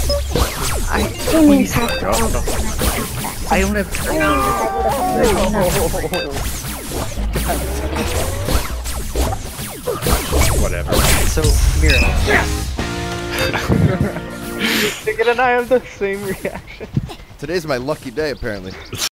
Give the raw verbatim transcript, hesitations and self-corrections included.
I Please have to I don't have Whatever. So, Mira. Ticket and I have the same reaction. Today's my lucky day, apparently.